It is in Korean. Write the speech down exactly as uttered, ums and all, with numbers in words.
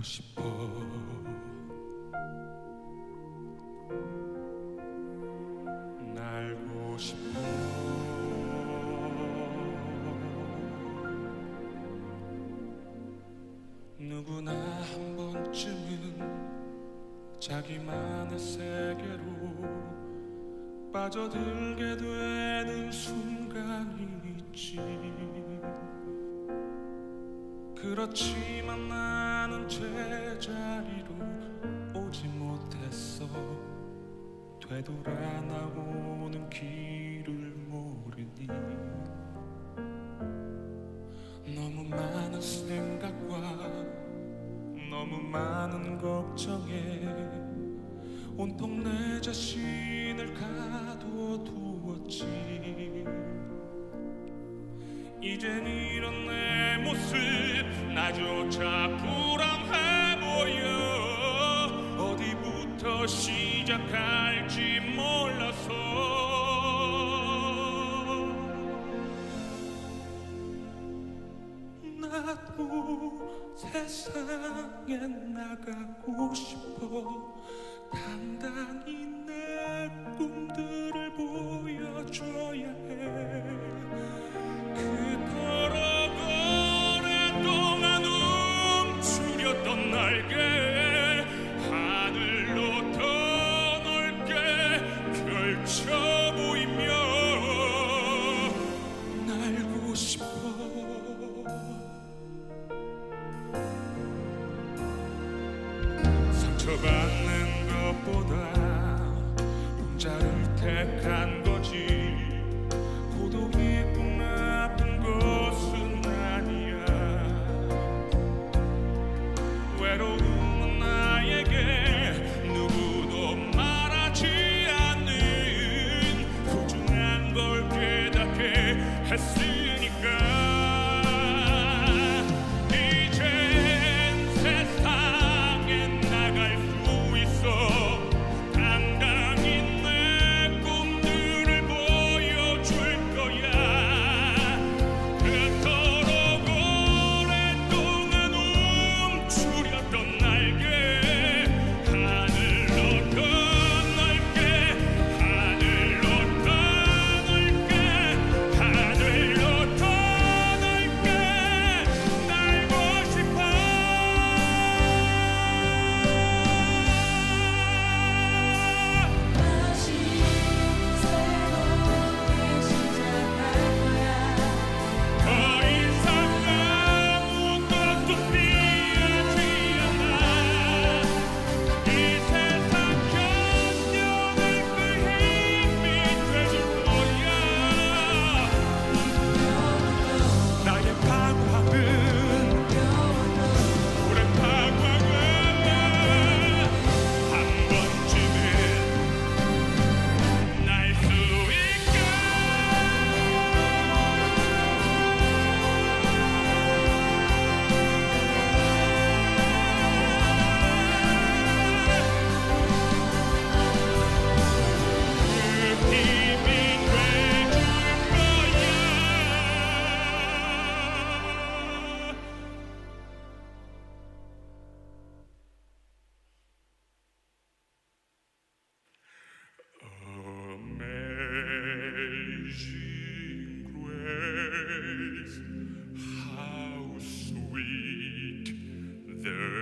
싶어. 날고 싶어. 누구나 한 번쯤은 자기만의 세계로 빠져들게 되는 순간이 있지. 그렇지만 나는 제자리로 오지 못했어. 되돌아 나오는 길을 모르니 너무 많은 생각과 너무 많은 걱정에 온통 내 자신을 가둬두었지. 이젠 이런 내 모습 나조차 불안해 보여. 어디부터 시작할지 몰라서 나도 세상에 나가고 싶어. 당당히 내 꿈들을 보여줘야 해. 그토록 오랫동안 움츠렸던 날개 하늘로 더 넓게 펼쳐 보이며 날고 싶어. 상처받는 것보다 혼자를 택한 거지. 고독이 꼭 나쁜 것은 아니야. 외로움은 나에게 누구도 말하지 않는 소중한 걸 깨닫게 했으니까. There